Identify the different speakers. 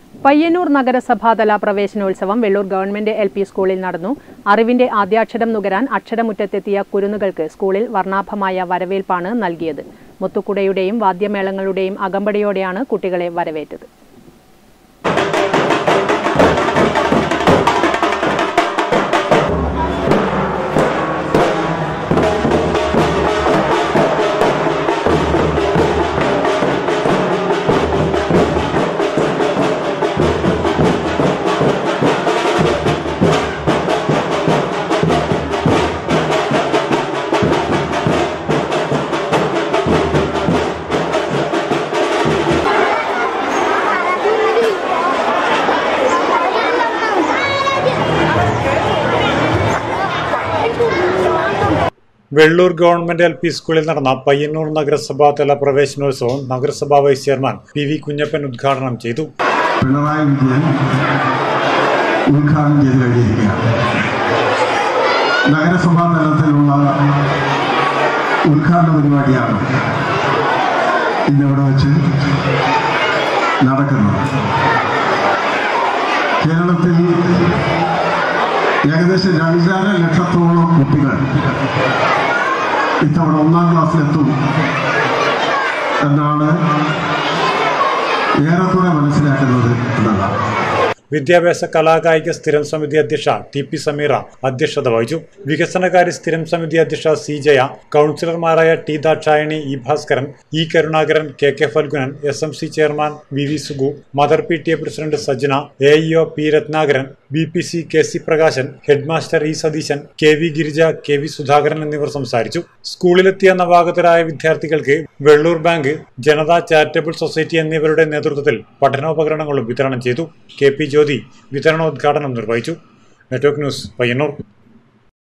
Speaker 1: പയ്യന്നൂർ നഗരസഭാതല പ്രവേശനോത്സവം Vellur government LP സ്കൂളിൽ നടന്നു. അറിവിന്റെ ആദ്യാക്ഷരം നുകരാൻ അക്ഷരമുറ്റത്തെത്തിയ കുരുന്നുകൾക്ക് സ്കൂളിൽ വർണ്ണാഭമായ വരവേൽപ്പാണ് നൽകിയത്. മുത്തുക്കുടയുടെയും വാദ്യമേളങ്ങളുടെയും അകമ്പടിയോടെയാണ് കുട്ടികളെ വരവേറ്റത്.
Speaker 2: വെള്ളൂർ ഗവൺമെന്റ് LP സ്കൂളിൽ നടന്ന പയ്യന്നൂർ നഗരസഭാതല പ്രവേശനോത്സവം നഗരസഭാ വൈസ് ചെയർമാൻ PV കുഞ്ഞപ്പൻ ഉദ്ഘാടനം ചെയ്തു.
Speaker 3: പിണറായി വിജയൻ ഉദ്ഘാടനം ചെയ്തു കഴിഞ്ഞിരിക്കുകയാണ്. നഗരസഭാ തലത്തിലുള്ള ഉദ്ഘാടന പരിപാടിയാണ് ഇന്നിവിടെ വെച്ച് നടക്കുന്നത്. കേരളത്തിൽ ഏകദേശം 2.5 ലക്ഷത്തോളം കുട്ടികൾ ഇത്തവണ 1-ാം ക്ലാസ്സിലെത്തും എന്നാണ് ഏറെക്കുറെ മനസ്സിലാക്കുന്നത് എന്നതാണ്.
Speaker 2: വിദ്യാഭ്യാസ കലാകായിക സ്ഥിരം സമിതി അധ്യക്ഷ TP സമീറ അധ്യക്ഷത വഹിച്ചു. വികസനകാര്യ സ്ഥിരം സമിതി അധ്യക്ഷ C ജയ, കൗൺസിലർമാരായ T Dakshayani, E Bhaskaran, E Karunakaran, KK Phalgunan, SMC chairman VV Sugu, mother PTA president Sajna, AEO P Ratnakaran, BPC KC Prakashan, headmaster E Satheesan, KV Girija, KV Sudhakaran എന്നിവർ സംസാരിച്ചു. സ്കൂളിലെത്തിയ നവാഗതരായ വിദ്യാർത്ഥികൾക്ക് Vellur bank, Janata charitable society എന്നിവരുടെ നേതൃത്വത്തിൽ പഠനോപകരണങ്ങളും വിതരണം ചെയ്തു. KP ജ്യോതി വിതരണോദ്ഘാടനം നിർവഹിച്ചു. Network news, Payyanur.